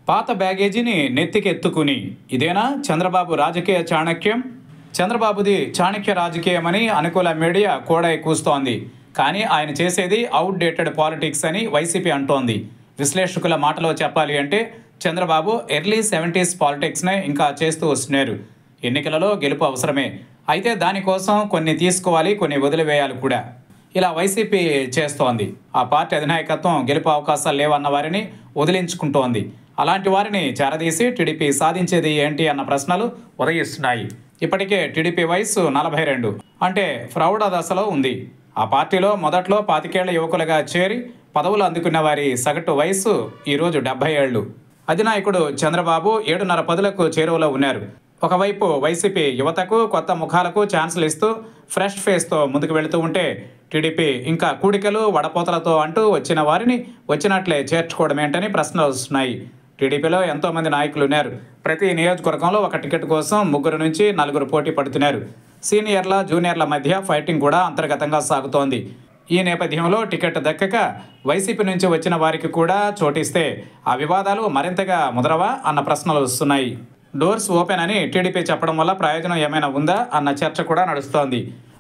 పాత బ్యాగేజీని నెత్తికెత్తుకుని ఇదేనా చంద్రబాబు రాజకీయ చాణక్యం? చంద్రబాబుది చాణక్య రాజకీయమని అనుకూల మీడియా కోడై కూస్తోంది. కానీ ఆయన చేసేది అవుట్డేటెడ్ పాలిటిక్స్ అని వైసీపీ అంటోంది. విశ్లేషకుల మాటలో చెప్పాలి అంటే చంద్రబాబు ఎర్లీ 70s పాలిటిక్స్నే ఇంకా చేస్తూ వస్తున్నారు. ఎన్నికలలో గెలుపు అవసరమే, అయితే దానికోసం కొన్ని తీసుకోవాలి, కొన్ని వదిలివేయాలి కూడా. ఇలా వైసీపీ చేస్తోంది. ఆ పార్టీ అధినాయకత్వం గెలుపు అవకాశాలు లేవన్న వారిని వదిలించుకుంటోంది. అలాంటి వారిని చేరదీసి టీడీపీ సాధించేది ఏంటి అన్న ప్రశ్నలు ఉదయిస్తున్నాయి. ఇప్పటికే టీడీపీ వయసు 42, అంటే ప్రౌఢ దశలో ఉంది. ఆ పార్టీలో మొదట్లో 25 ఏళ్ల యువకులుగా చేరి పదవులు అందుకున్న వారి సగటు వయసు ఈరోజు 70 ఏళ్లు. అధినాయకుడు చంద్రబాబు 7.5 పదులకు చేరువలో ఉన్నారు. ఒకవైపు వైసీపీ యువతకు, కొత్త ముఖాలకు ఛాన్సులు ఇస్తూ ఫ్రెష్ ఫేస్తో ముందుకు వెళుతూ ఉంటే, టీడీపీ ఇంకా కూడికలు వడపోతలతో అంటూ వచ్చిన వారిని వచ్చినట్లే చేర్చుకోవడమేంటని ప్రశ్నలు వస్తున్నాయి. టీడీపీలో ఎంతోమంది నాయకులు ఉన్నారు. ప్రతి నియోజకవర్గంలో ఒక టికెట్ కోసం 3 నుంచి 4 పోటీ పడుతున్నారు. సీనియర్ల, జూనియర్ల మధ్య ఫైటింగ్ కూడా అంతర్గతంగా సాగుతోంది. ఈ నేపథ్యంలో టికెట్ దక్కక వైసీపీ నుంచి వచ్చిన వారికి కూడా చోటిస్తే ఆ వివాదాలు మరింతగా ముదరవా అన్న ప్రశ్నలు వస్తున్నాయి. డోర్స్ ఓపెన్ అని టీడీపీ చెప్పడం వల్ల ప్రయోజనం ఏమైనా ఉందా అన్న చర్చ కూడా నడుస్తోంది.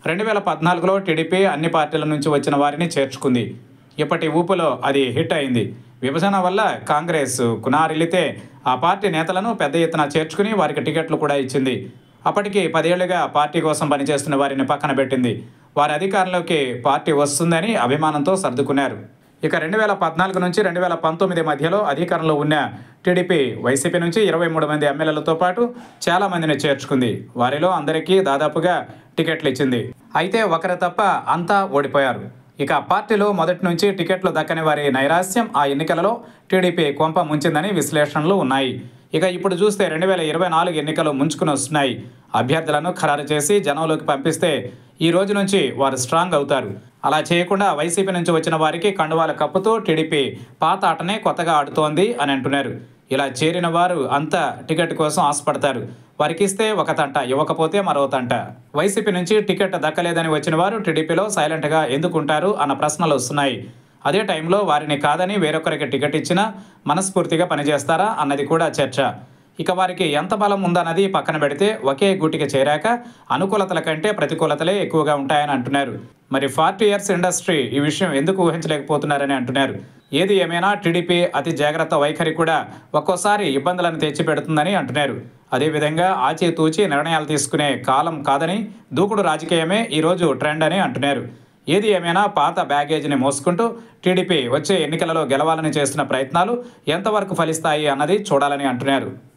2014లో టీడీపీ అన్ని పార్టీల నుంచి వచ్చిన వారిని చేర్చుకుంది. ఇప్పటి ఊపులో అది హిట్ అయింది. విభజన వల్ల కాంగ్రెస్ కునారిల్లితే ఆ పార్టీ నేతలను పెద్ద ఎత్తున చేర్చుకుని వారికి టికెట్లు కూడా ఇచ్చింది. అప్పటికి 10 ఏళ్లుగా పార్టీ కోసం పనిచేస్తున్న వారిని పక్కన పెట్టింది. వారి అధికారంలోకి పార్టీ వస్తుందని అభిమానంతో సర్దుకున్నారు. ఇక 2014 నుంచి 2019 మధ్యలో అధికారంలో ఉన్న టీడీపీ వైసీపీ నుంచి 23 మంది ఎమ్మెల్యేలతో పాటు చాలామందిని చేర్చుకుంది. వారిలో అందరికీ దాదాపుగా టికెట్లు ఇచ్చింది. అయితే ఒకరు తప్ప అంతా ఓడిపోయారు. ఇక పార్టీలో మొదటి నుంచి టికెట్లు దక్కని వారి నైరాశ్యం ఆ ఎన్నికలలో టీడీపీ కొంప ముంచిందని విశ్లేషణలు ఉన్నాయి. ఇక ఇప్పుడు చూస్తే 2024 ఎన్నికలు ముంచుకుని వస్తున్నాయి. అభ్యర్థులను ఖరారు చేసి జనంలోకి పంపిస్తే ఈ రోజు నుంచి వారు స్ట్రాంగ్ అవుతారు. అలా చేయకుండా వైసీపీ నుంచి వచ్చిన వారికి కండువాల కప్పుతూ టీడీపీ పాత ఆటనే కొత్తగా ఆడుతోంది అని అంటున్నారు. ఇలా చేరిన వారు అంతా టికెట్ కోసం ఆశపడతారు. వారికి ఇస్తే ఒక తంట, ఇవ్వకపోతే మరో తంట. వైసీపీ నుంచి టికెట్ దక్కలేదని వచ్చిన వారు టీడీపీలో సైలెంట్గా ఎందుకుంటారు అన్న ప్రశ్నలు వస్తున్నాయి. అదే టైంలో వారిని కాదని వేరొకరికి టికెట్ ఇచ్చినా మనస్ఫూర్తిగా పనిచేస్తారా అన్నది కూడా చర్చ. ఇక వారికి ఎంత బలం ఉందన్నది పక్కన పెడితే ఒకే గూటికి చేరాక అనుకూలతల కంటే ప్రతికూలతలే ఎక్కువగా ఉంటాయని అంటున్నారు. మరి 40 years ఇండస్ట్రీ ఈ విషయం ఎందుకు ఊహించలేకపోతున్నారని అంటున్నారు. ఏది ఏమైనా టీడీపీ అతి జాగ్రత్త వైఖరి కూడా ఒక్కోసారి ఇబ్బందులను తెచ్చిపెడుతుందని అంటున్నారు. అదేవిధంగా ఆచితూచి నిర్ణయాలు తీసుకునే కాలం కాదని, దూకుడు రాజకీయమే ఈరోజు ట్రెండ్ అని అంటున్నారు. ఏది ఏమైనా పాత బ్యాగేజీని మోసుకుంటూ టీడీపీ వచ్చే ఎన్నికలలో గెలవాలని చేస్తున్న ప్రయత్నాలు ఎంతవరకు ఫలిస్తాయి అన్నది చూడాలని అంటున్నారు.